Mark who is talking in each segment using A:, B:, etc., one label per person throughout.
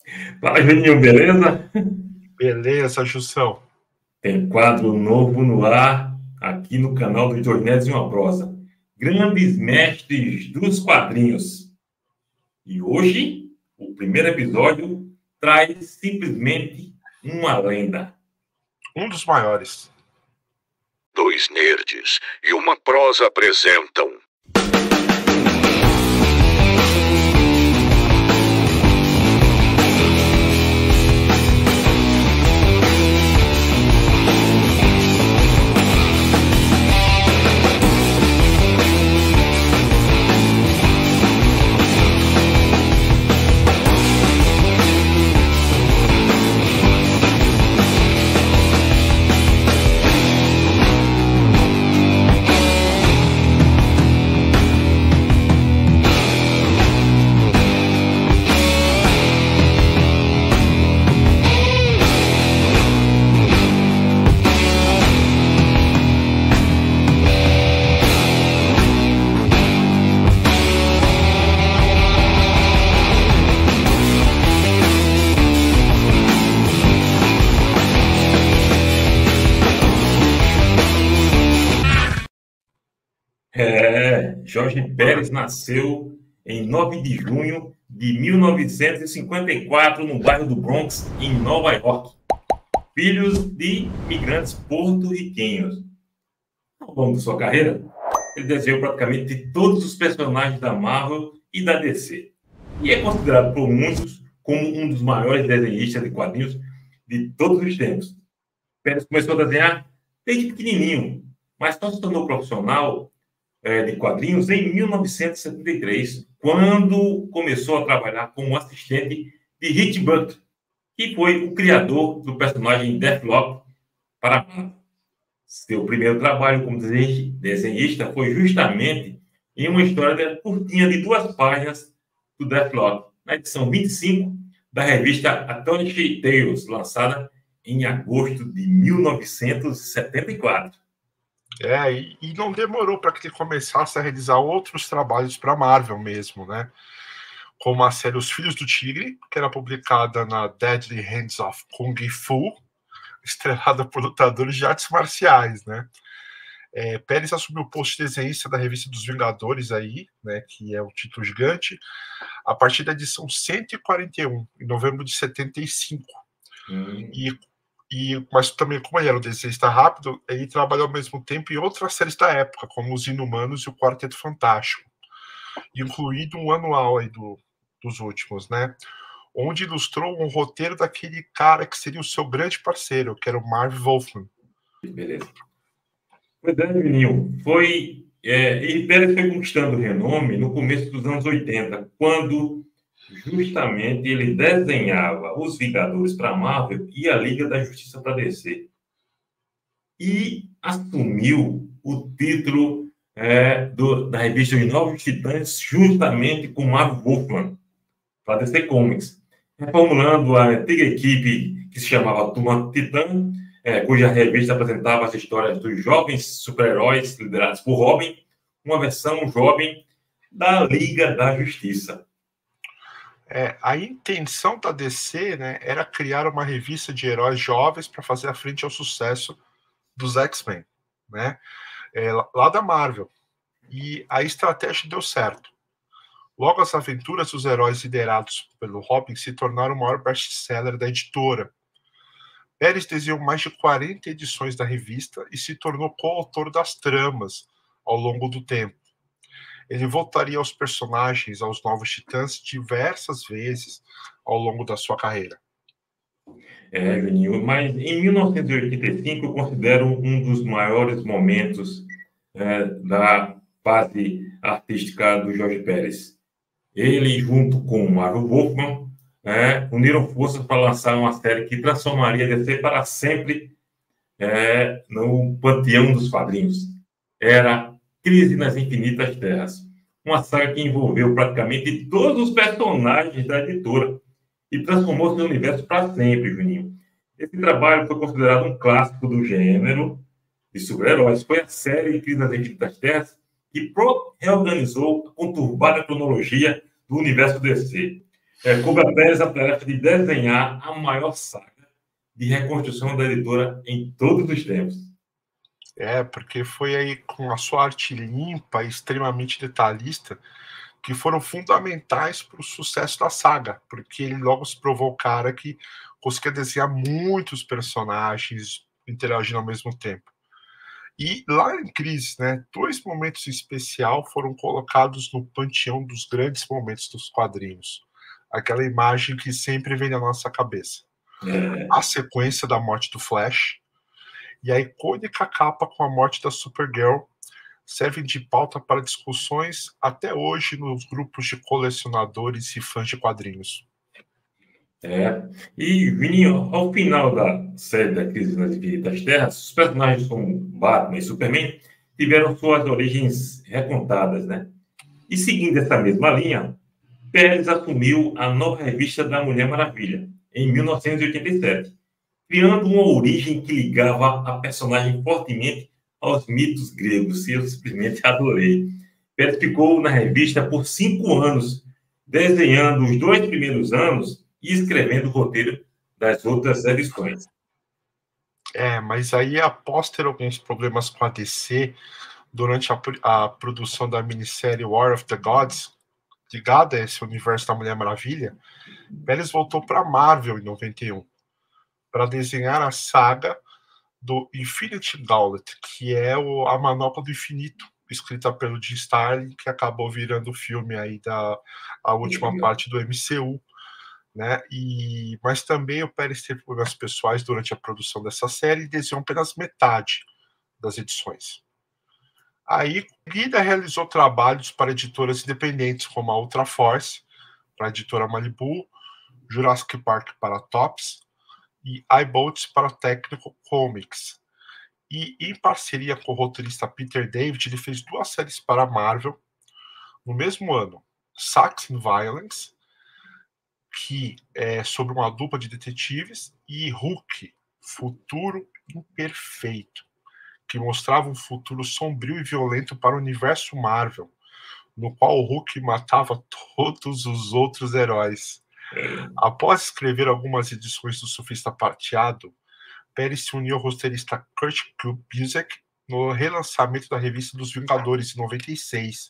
A: Fala, Juninho, beleza?
B: Beleza, Jussão.
A: Tem quadro novo no ar, aqui no canal do Jornais e uma Prosa. Grandes mestres dos quadrinhos. E hoje, o primeiro episódio traz simplesmente uma lenda.
B: Um dos maiores.
C: Dois nerds e uma prosa apresentam.
A: Jorge Pérez nasceu em 9 de junho de 1954 no bairro do Bronx, em Nova York. Filhos de imigrantes porto-riquenhos. Ao longo de sua carreira, ele desenhou praticamente todos os personagens da Marvel e da DC. E é considerado por muitos como um dos maiores desenhistas de quadrinhos de todos os tempos. Pérez começou a desenhar desde pequenininho, mas só se tornou profissional de quadrinhos em 1973, quando começou a trabalhar como assistente de Rich Buck, que foi o criador do personagem Deathstroke para a Marvel. Seu primeiro trabalho como desenhista foi justamente em uma história curtinha de 2 páginas do Deathstroke, na edição 25 da revista Astonishing Tales, lançada em agosto de 1974.
B: E não demorou para que ele começasse a realizar outros trabalhos para a Marvel mesmo, né? Como a série Os Filhos do Tigre, que era publicada na Deadly Hands of Kung Fu, estrelada por lutadores de artes marciais, né? Pérez assumiu o posto de desenhista da revista dos Vingadores aí, né, que é o título gigante, a partir da edição 141, em novembro de 75. Mas também, como ele era um desenhista rápido, ele trabalhou ao mesmo tempo em outras séries da época, como Os Inumanos e o Quarteto Fantástico, incluído um anual aí dos últimos, né? Onde ilustrou um roteiro daquele cara que seria o seu grande parceiro, que era o Marv Wolfman.
A: Beleza. Pois é, Juninho. E Pérez foi conquistando renome no começo dos anos 80, quando justamente ele desenhava os Vingadores para a Marvel e a Liga da Justiça para a DC. E assumiu o título da revista Os Novos Titãs justamente com Marv Wolfman, para a DC Comics, reformulando a antiga equipe que se chamava Turma Titã, cuja revista apresentava as histórias dos jovens super-heróis liderados por Robin, uma versão jovem da Liga da Justiça.
B: A intenção da DC, né, era criar uma revista de heróis jovens para fazer a frente ao sucesso dos X-Men, né, lá da Marvel. E a estratégia deu certo. Logo, as aventuras dos heróis liderados pelo Robin se tornaram o maior best-seller da editora. Pérez desenhou mais de 40 edições da revista e se tornou coautor das tramas ao longo do tempo. Ele voltaria aos personagens, aos Novos Titãs, diversas vezes ao longo da sua carreira.
A: Juninho, mas em 1985 eu considero um dos maiores momentos da fase artística do Jorge Pérez. Ele, junto com o Marv Wolfman, uniram forças para lançar uma série que transformaria a DC para sempre no panteão dos quadrinhos. Era Crise nas Infinitas Terras, uma saga que envolveu praticamente todos os personagens da editora e transformou seu universo para sempre, Juninho. Esse trabalho foi considerado um clássico do gênero de super-heróis. Foi a série Crise nas Infinitas Terras que reorganizou a conturbada cronologia do universo DC. Coube a Pérez a tarefa de desenhar a maior saga de reconstrução da editora em todos os tempos.
B: Porque foi aí com a sua arte limpa e extremamente detalhista que foram fundamentais para o sucesso da saga, porque ele logo se provou o cara que conseguia desenhar muitos personagens interagindo ao mesmo tempo. E lá em Crise, né, 2 momentos em especial foram colocados no panteão dos grandes momentos dos quadrinhos. Aquela imagem que sempre vem na nossa cabeça. A sequência da morte do Flash e a icônica capa com a morte da Supergirl servem de pauta para discussões até hoje nos grupos de colecionadores e fãs de quadrinhos.
A: E, Vininho, ao final da série da Crise nas Infinitas Terras, os personagens como Batman e Superman tiveram suas origens recontadas, né? E seguindo essa mesma linha, Pérez assumiu a nova revista da Mulher Maravilha, em 1987, criando uma origem que ligava a personagem fortemente aos mitos gregos, e eu simplesmente adorei. Pérez ficou na revista por 5 anos, desenhando os 2 primeiros anos e escrevendo o roteiro das outras edições.
B: Mas aí, após ter alguns problemas com a DC, durante a produção da minissérie War of the Gods, ligada a esse universo da Mulher Maravilha, Pérez voltou para a Marvel em 91, para desenhar a saga do Infinity Gauntlet, que é a Manopla do Infinito, escrita pelo Jim Starlin, que acabou virando o filme aí a última parte do MCU, né? Mas também o Pérez teve problemas pessoais durante a produção dessa série e desenhou apenas metade das edições. Aí, Guida realizou trabalhos para editoras independentes, como a Ultra Force, para a editora Malibu, Jurassic Park para a Topps e iBoats para a Technical Comics. E, em parceria com o roteirista Peter David, ele fez 2 séries para a Marvel no mesmo ano: Saxon Violence, que é sobre uma dupla de detetives, e Hulk, Futuro Imperfeito, que mostrava um futuro sombrio e violento para o universo Marvel, no qual o Hulk matava todos os outros heróis. Após escrever algumas edições do Surfista Prateado, Pérez se uniu ao roteirista Kurt Busiek no relançamento da revista dos Vingadores em 96,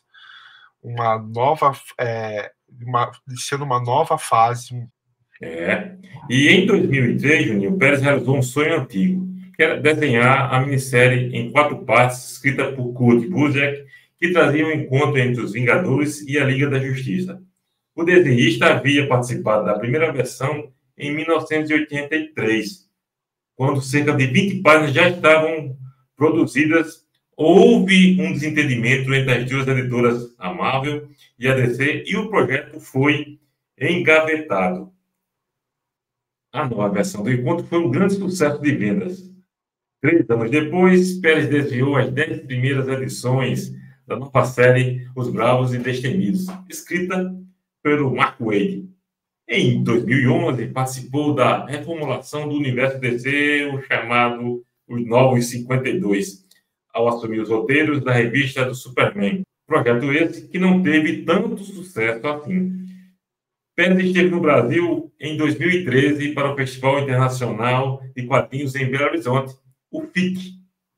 B: sendo uma nova fase.
A: E em 2003, Juninho, Pérez realizou um sonho antigo, que era desenhar a minissérie em 4 partes, escrita por Kurt Busiek, que trazia um encontro entre os Vingadores e a Liga da Justiça. O desenhista havia participado da primeira versão em 1983, quando cerca de 20 páginas já estavam produzidas. Houve um desentendimento entre as 2 editoras, a Marvel e a DC, e o projeto foi engavetado. A nova versão do encontro foi um grande sucesso de vendas. 3 anos depois, Pérez desenhou as 10 primeiras edições da nova série Os Bravos e Destemidos, escrita pelo Mark Waid. Em 2011, participou da reformulação do universo DC, o chamado Os Novos 52, ao assumir os roteiros da revista do Superman. Projeto esse que não teve tanto sucesso assim. Pérez esteve no Brasil em 2013 para o Festival Internacional de Quadrinhos em Belo Horizonte, o FIC.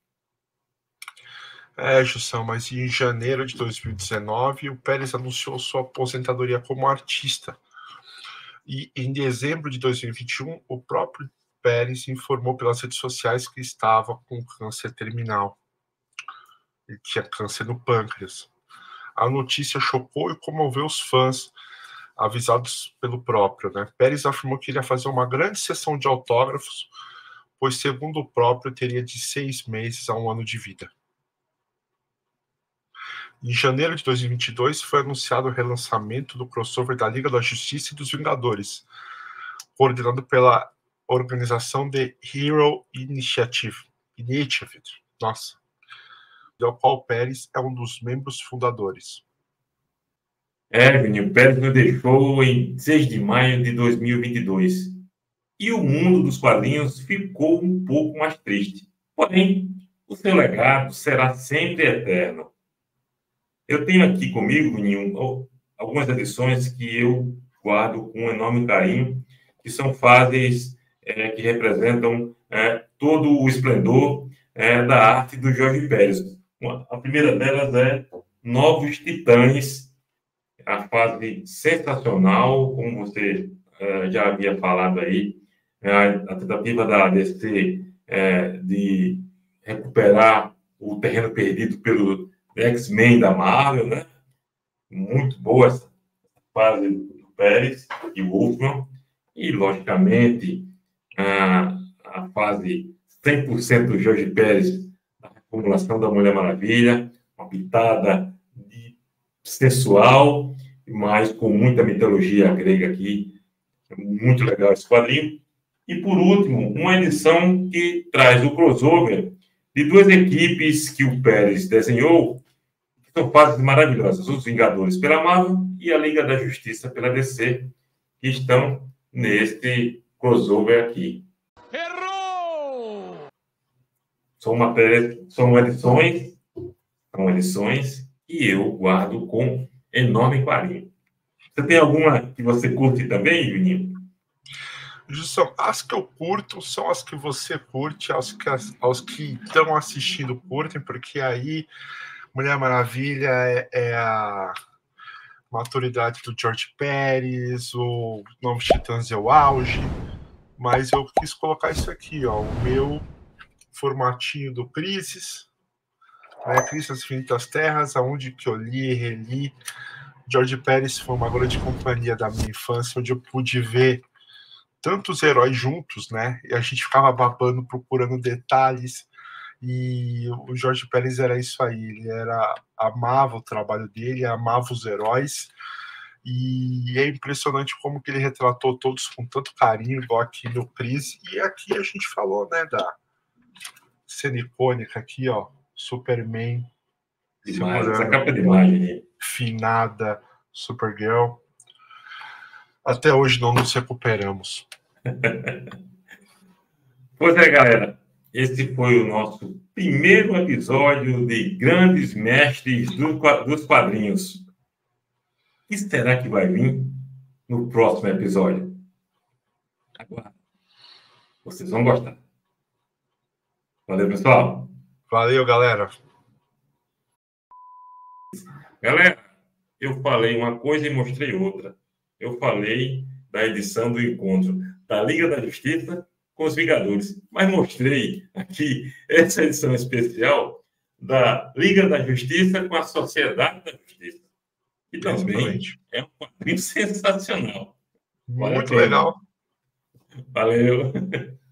B: Jussão, mas em janeiro de 2019, o Pérez anunciou sua aposentadoria como artista. E em dezembro de 2021, o próprio Pérez informou pelas redes sociais que estava com câncer terminal. Ele tinha câncer no pâncreas. A notícia chocou e comoveu os fãs, avisados pelo próprio, né? Pérez afirmou que iria fazer uma grande sessão de autógrafos, pois, segundo o próprio, teria de 6 meses a 1 ano de vida. Em janeiro de 2022, foi anunciado o relançamento do crossover da Liga da Justiça e dos Vingadores, coordenado pela organização The Hero Initiative, do qual Pérez é um dos membros fundadores.
A: Vinícius, Pérez nos deixou em 6 de maio de 2022. E o mundo dos quadrinhos ficou um pouco mais triste. Porém, o seu legado será sempre eterno. Eu tenho aqui comigo, Vinícius, algumas edições que eu guardo com um enorme carinho, que são fases que representam todo o esplendor da arte do Jorge Pérez. A primeira delas é Novos Titãs, a fase sensacional, como você já havia falado aí, a tentativa da DC de recuperar o terreno perdido pelo X-Men da Marvel, né? Muito boa essa fase do Pérez e Wolfman, e, logicamente, a fase 100% do Jorge Pérez, a reformulação da Mulher Maravilha, uma pitada sensual, mas com muita mitologia grega aqui. É muito legal esse quadrinho. E, por último, uma edição que traz o crossover de duas equipes que o Pérez desenhou, que são fases maravilhosas, os Vingadores pela Marvel e a Liga da Justiça pela DC, que estão neste crossover aqui.
D: Errou!
A: São edições que eu guardo com enorme carinho. Você tem alguma que você curte também, Juninho?
B: Justo, as que eu curto são as que você curte, aos que estão assistindo curtem, porque aí Mulher Maravilha é a maturidade do George Pérez, o Novos Titãs é o auge, mas eu quis colocar isso aqui, ó, o meu formatinho do Crisis, né, Crisis das Infinitas Terras, aonde que eu li e reli. George Pérez foi uma grande companhia da minha infância, onde eu pude ver tantos heróis juntos, né? E a gente ficava babando, procurando detalhes. E o Jorge Pérez era isso aí. Ele amava o trabalho dele, amava os heróis. E é impressionante como que ele retratou todos com tanto carinho, igual aqui no Crise. E aqui a gente falou, né, da cena icônica aqui, ó, Superman.
A: Demais, essa capa de imagem.
B: Finada Supergirl. Até hoje não nos recuperamos.
A: Pois é, galera. Esse foi o nosso primeiro episódio de Grandes Mestres dos Quadrinhos. O que será que vai vir no próximo episódio? Agora, vocês vão gostar. Valeu, pessoal.
B: Valeu, galera.
A: Galera, eu falei uma coisa e mostrei outra. Eu falei da edição do encontro da Liga da Justiça com os Vingadores, mas mostrei aqui essa edição especial da Liga da Justiça com a Sociedade da Justiça, que também é um quadrinho sensacional.
B: Muito legal.
A: Valeu.